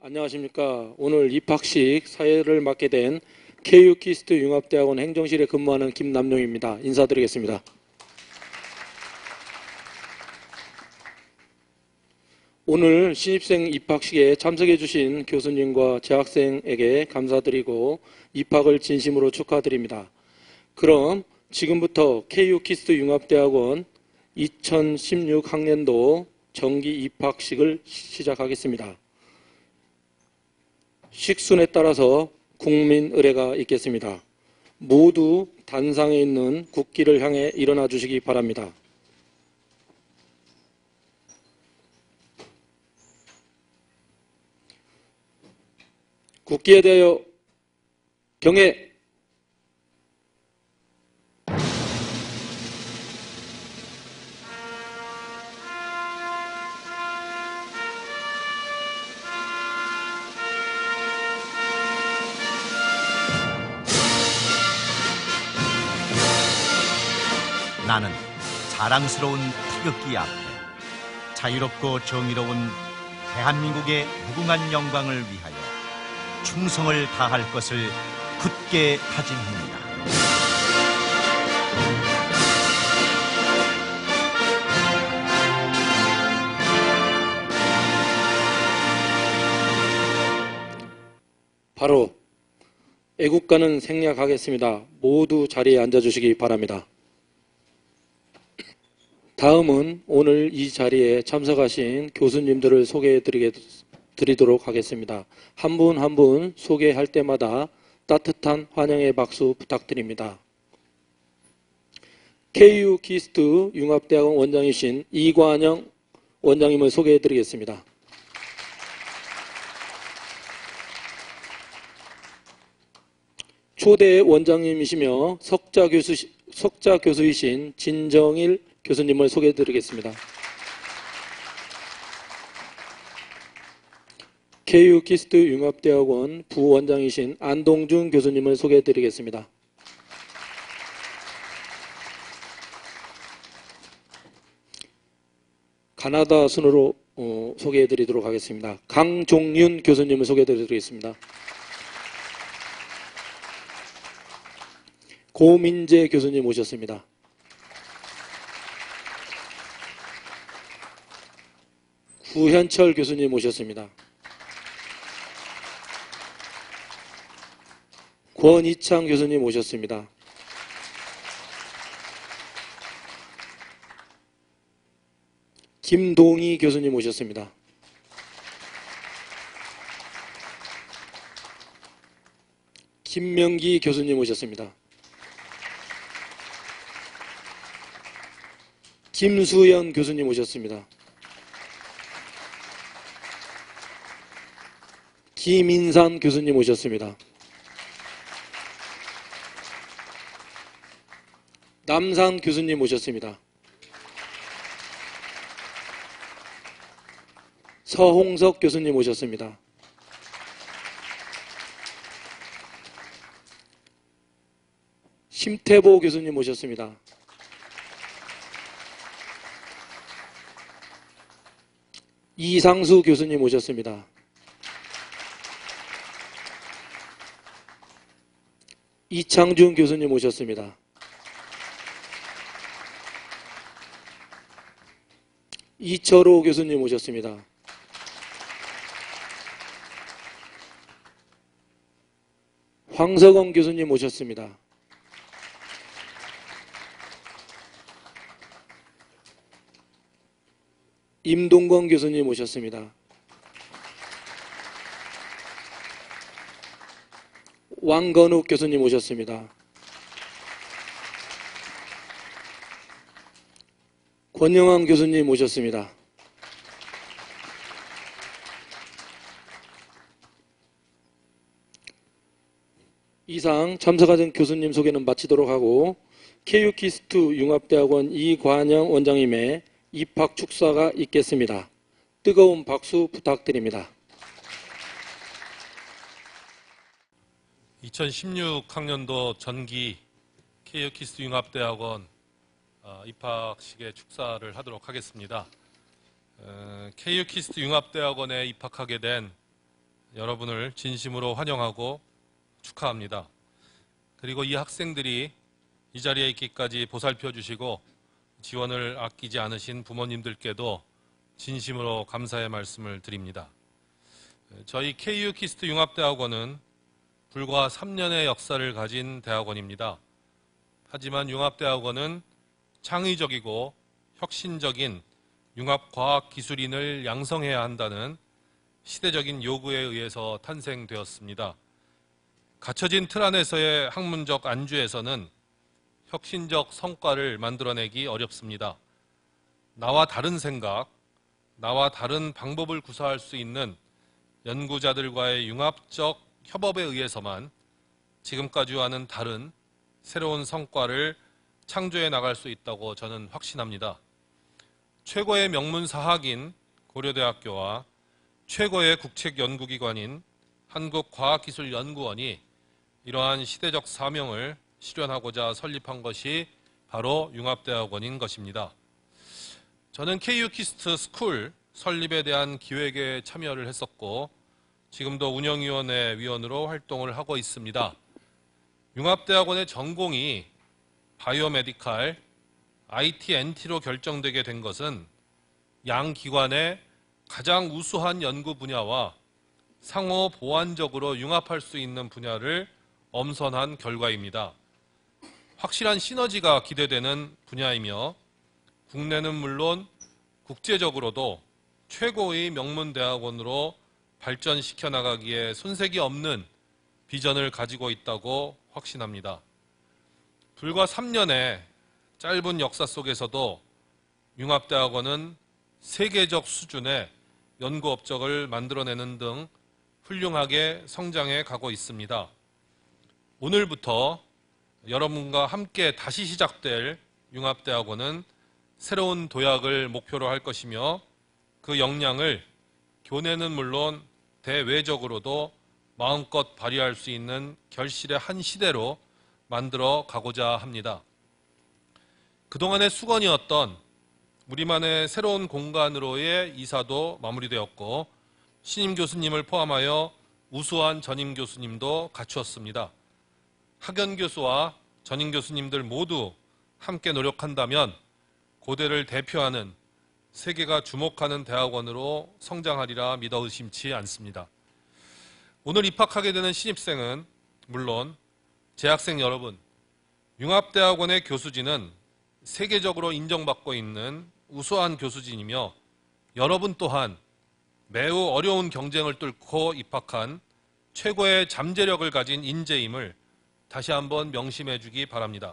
안녕하십니까. 오늘 입학식 사회를 맡게 된 KU 키스트 융합대학원 행정실에 근무하는 김남용입니다. 인사드리겠습니다. 오늘 신입생 입학식에 참석해 주신 교수님과 재학생에게 감사드리고 입학을 진심으로 축하드립니다. 그럼 지금부터 KU 키스트 융합대학원 2016 학년도 정기 입학식을 시작하겠습니다. 식순에 따라서 국민 의례가 있겠습니다. 모두 단상에 있는 국기를 향해 일어나 주시기 바랍니다. 국기에 대하여 경례. 나는 자랑스러운 태극기 앞에 자유롭고 정의로운 대한민국의 무궁한 영광을 위하여 충성을 다할 것을 굳게 다짐합니다. 바로 애국가는 생략하겠습니다. 모두 자리에 앉아주시기 바랍니다. 다음은 오늘 이 자리에 참석하신 교수님들을 소개해 드리도록 하겠습니다. 한 분 한 분 소개할 때마다 따뜻한 환영의 박수 부탁드립니다. KU 키스트 융합대학원 원장이신 이관영 원장님을 소개해 드리겠습니다. 초대 원장님이시며 석자 교수이신 진정일 교수님을 소개해 드리겠습니다. KU 키스트 융합대학원 부원장이신 안동준 교수님을 소개해 드리겠습니다. 가나다 순으로 소개해 드리도록 하겠습니다. 강종윤 교수님을 소개해 드리겠습니다. 고민재 교수님 오셨습니다. 구현철 교수님 오셨습니다. 권이창 교수님 오셨습니다. 김동희 교수님 오셨습니다. 김명기 교수님 오셨습니다. 김수연 교수님 오셨습니다. 김인산 교수님 오셨습니다. 남산 교수님 오셨습니다. 서홍석 교수님 오셨습니다. 심태보 교수님 오셨습니다. 이상수 교수님 오셨습니다. 이창준 교수님 오셨습니다. 이철호 교수님 오셨습니다. 황석원 교수님 오셨습니다. 임동건 교수님 오셨습니다. 왕건욱 교수님 오셨습니다. 권영환 교수님 오셨습니다. 이상 참석하신 교수님 소개는 마치도록 하고 KU 키스트 융합대학원 이관영 원장님의 입학 축사가 있겠습니다. 뜨거운 박수 부탁드립니다. 2016 학년도 전기 KU 키스트 융합대학원 입학식의 축사를 하도록 하겠습니다. KU 키스트 융합대학원에 입학하게 된 여러분을 진심으로 환영하고 축하합니다. 그리고 이 학생들이 이 자리에 있기까지 보살펴 주시고 지원을 아끼지 않으신 부모님들께도 진심으로 감사의 말씀을 드립니다. 저희 KU 키스트 융합대학원은 불과 3년의 역사를 가진 대학원입니다. 하지만 융합대학원은 창의적이고 혁신적인 융합과학기술인을 양성해야 한다는 시대적인 요구에 의해서 탄생되었습니다. 갖춰진 틀 안에서의 학문적 안주에서는 혁신적 성과를 만들어내기 어렵습니다. 나와 다른 생각, 나와 다른 방법을 구사할 수 있는 연구자들과의 융합적 협업에 의해서만 지금까지와는 다른 새로운 성과를 창조해 나갈 수 있다고 저는 확신합니다. 최고의 명문사학인 고려대학교와 최고의 국책연구기관인 한국과학기술연구원이 이러한 시대적 사명을 실현하고자 설립한 것이 바로 융합대학원인 것입니다. 저는 KU 키스트 스쿨 설립에 대한 기획에 참여를 했었고 지금도 운영위원회 위원으로 활동을 하고 있습니다. 융합대학원의 전공이 바이오메디칼, ITNT로 결정되게 된 것은 양 기관의 가장 우수한 연구 분야와 상호 보완적으로 융합할 수 있는 분야를 엄선한 결과입니다. 확실한 시너지가 기대되는 분야이며 국내는 물론 국제적으로도 최고의 명문대학원으로 발전시켜 나가기에 손색이 없는 비전을 가지고 있다고 확신합니다. 불과 3년의 짧은 역사 속에서도 융합대학원은 세계적 수준의 연구 업적을 만들어내는 등 훌륭하게 성장해 가고 있습니다. 오늘부터 여러분과 함께 다시 시작될 융합대학원은 새로운 도약을 목표로 할 것이며 그 역량을 교내는 물론 대외적으로도 마음껏 발휘할 수 있는 결실의 한 시대로 만들어 가고자 합니다. 그동안의 수건이었던 우리만의 새로운 공간으로의 이사도 마무리되었고 신임 교수님을 포함하여 우수한 전임 교수님도 갖추었습니다. 학연 교수와 전임 교수님들 모두 함께 노력한다면 고대를 대표하는 세계가 주목하는 대학원으로 성장하리라 믿어 의심치 않습니다. 오늘 입학하게 되는 신입생은 물론 재학생 여러분, 융합대학원의 교수진은 세계적으로 인정받고 있는 우수한 교수진이며 여러분 또한 매우 어려운 경쟁을 뚫고 입학한 최고의 잠재력을 가진 인재임을 다시 한번 명심해 주기 바랍니다.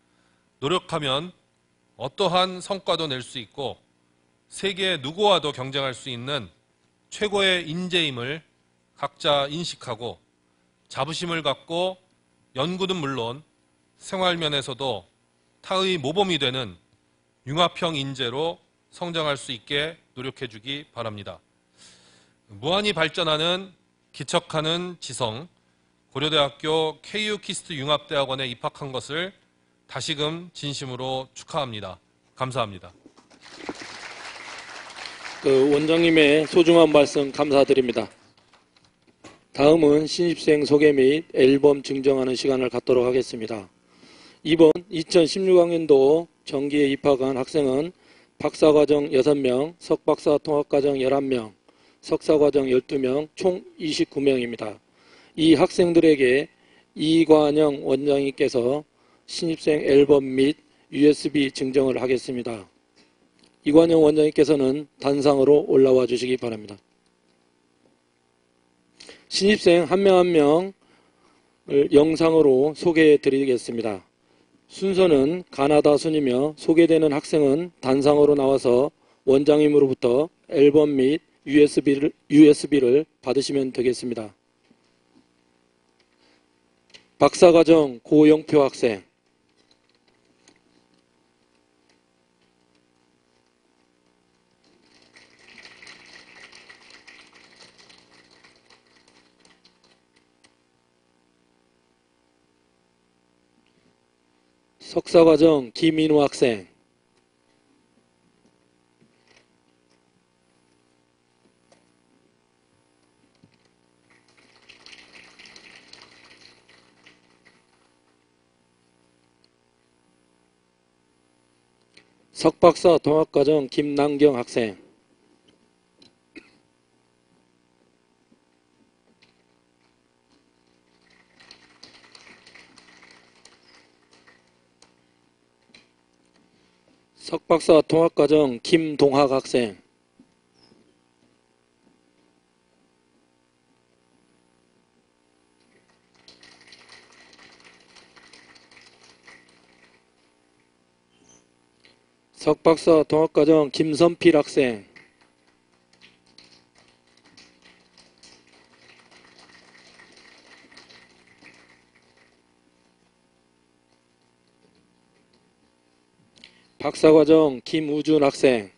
노력하면 어떠한 성과도 낼 수 있고 세계 누구와도 경쟁할 수 있는 최고의 인재임을 각자 인식하고 자부심을 갖고 연구는 물론 생활면에서도 타의 모범이 되는 융합형 인재로 성장할 수 있게 노력해 주기 바랍니다. 무한히 발전하는 기척하는 지성 고려대학교 KU 키스트 융합대학원에 입학한 것을 다시금 진심으로 축하합니다. 감사합니다. 원장님의 소중한 말씀 감사드립니다. 다음은 신입생 소개 및 앨범 증정하는 시간을 갖도록 하겠습니다. 이번 2016학년도 정기에 입학한 학생은 박사과정 6명, 석박사 통합과정 11명, 석사과정 12명, 총 29명입니다. 이 학생들에게 이관영 원장님께서 신입생 앨범 및 USB 증정을 하겠습니다. 이관영 원장님께서는 단상으로 올라와 주시기 바랍니다. 신입생 한 명 한 명을 영상으로 소개해 드리겠습니다. 순서는 가나다 순이며 소개되는 학생은 단상으로 나와서 원장님으로부터 앨범 및 USB를 받으시면 되겠습니다. 박사과정 고영표 학생, 석사과정 김인우 학생, 석박사 통합과정 김남경 학생. 석박사 통합과정 김동학 학생. 석박사 통합과정 김선필 학생. 박사과정 김우준 학생.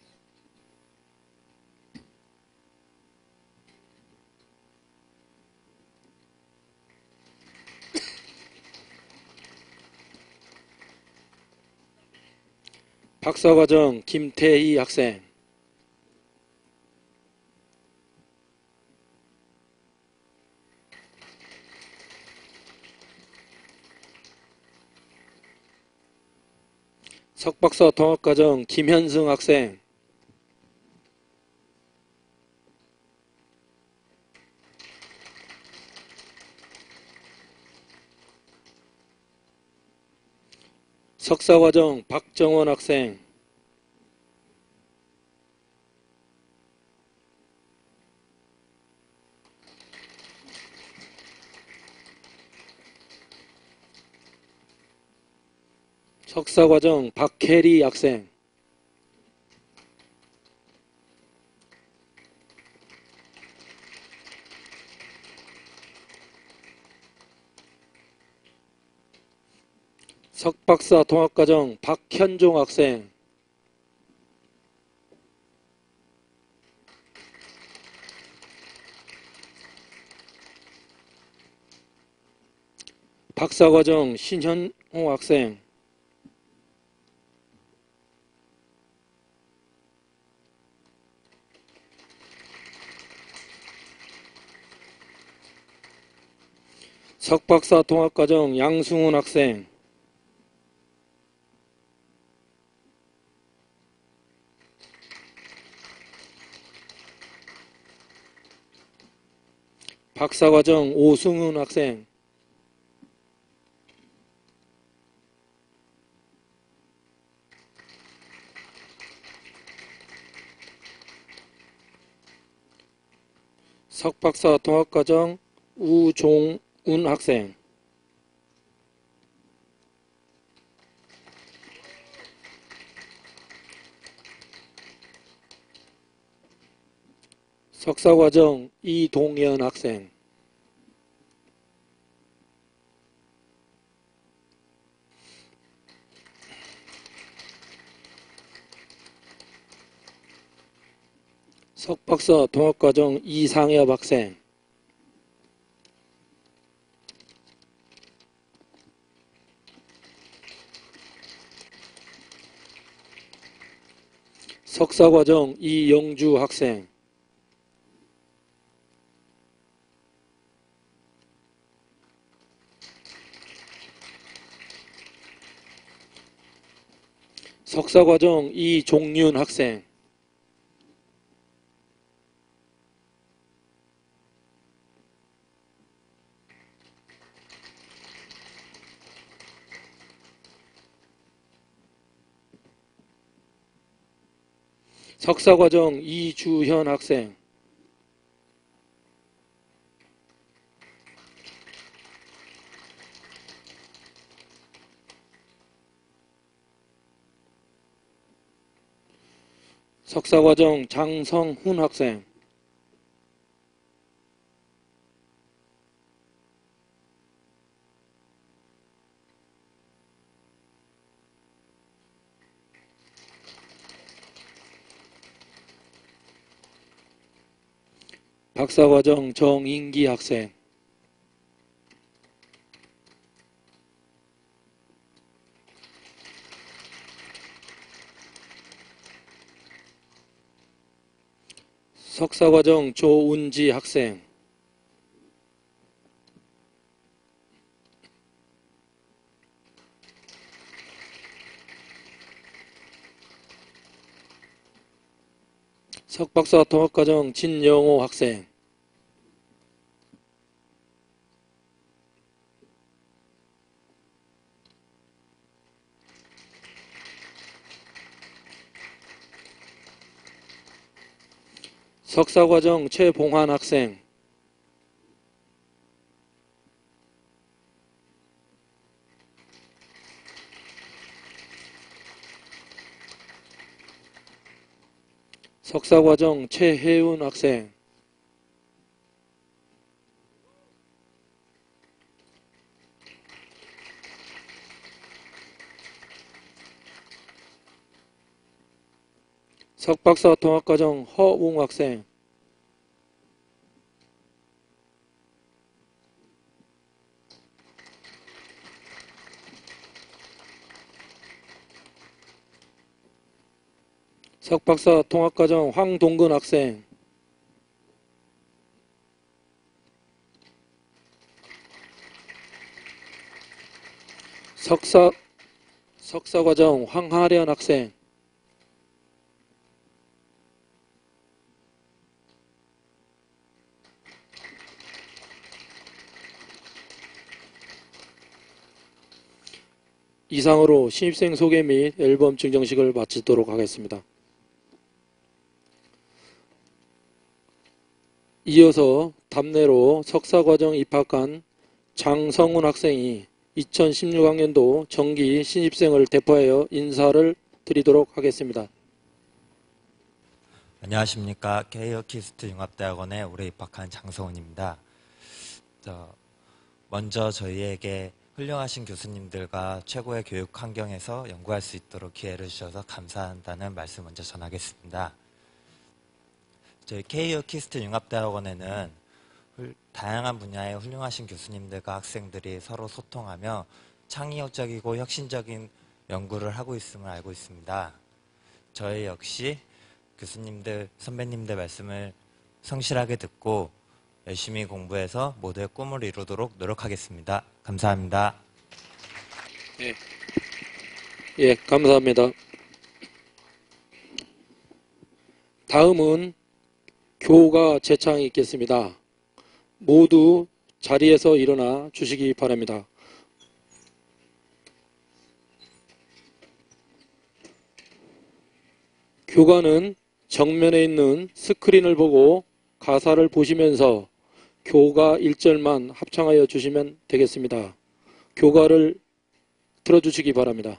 박사과정 김태희 학생. 석박사 통합과정 김현승 학생. 석사과정 박정원 학생. 석사과정 박혜리 학생. 석박사 통합과정 박현종 학생. 박사과정 신현호 학생. 석박사 통합과정 양승훈 학생. 박사과정 오승훈 학생. 석박사 통합과정 우종운 학생. 석사과정 이동현 학생. 석박사 통합과정 이상엽 학생. 석사과정 이영주 학생. 석사과정 이종윤 학생. 석사과정 이주현 학생. 석사과정 장성훈 학생. 박사과정 정인기 학생. 석사과정 조운지 학생. 석박사 통합과정 진영호 학생, 석사과정 최봉환 학생, 석사과정 최혜운 학생, 석박사 통합과정 허웅 학생, 석박사 통합과정 황동근 학생, 석사과정 황하련 학생, 이상으로 신입생 소개 및 앨범 증정식을 마치도록 하겠습니다. 이어서 답례로 석사과정 입학한 장성훈 학생이 2016학년도 정기 신입생을 대표하여 인사를 드리도록 하겠습니다. 안녕하십니까. K어키스트 융합대학원에 올해 입학한 장성훈입니다. 먼저 저희에게 훌륭하신 교수님들과 최고의 교육 환경에서 연구할 수 있도록 기회를 주셔서 감사한다는 말씀 먼저 전하겠습니다. 저희 K어키스트 융합대학원에는 다양한 분야의 훌륭하신 교수님들과 학생들이 서로 소통하며 창의적이고 혁신적인 연구를 하고 있음을 알고 있습니다. 저희 역시 교수님들, 선배님들 말씀을 성실하게 듣고 열심히 공부해서 모두의 꿈을 이루도록 노력하겠습니다. 감사합니다. 예, 감사합니다. 다음은 교가 제창이 있겠습니다. 모두 자리에서 일어나 주시기 바랍니다. 교가는 정면에 있는 스크린을 보고 가사를 보시면서 교가 1절만 합창하여 주시면 되겠습니다. 교가를 들어주시기 바랍니다.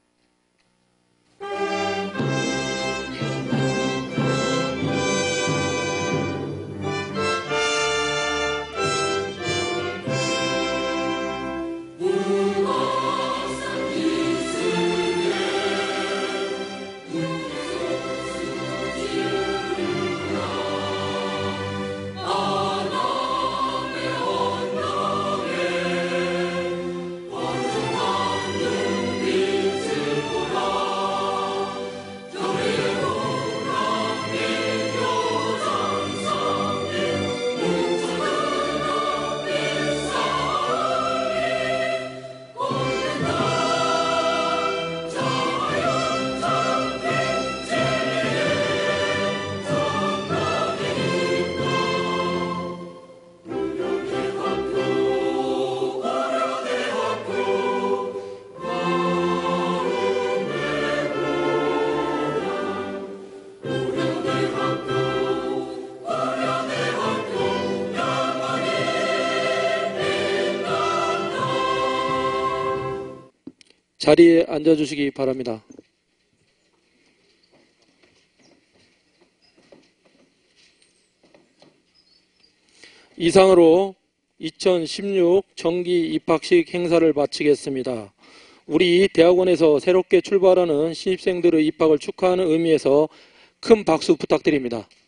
자리에 앉아주시기 바랍니다. 이상으로 2016 정기 입학식 행사를 마치겠습니다. 우리 대학원에서 새롭게 출발하는 신입생들의 입학을 축하하는 의미에서 큰 박수 부탁드립니다.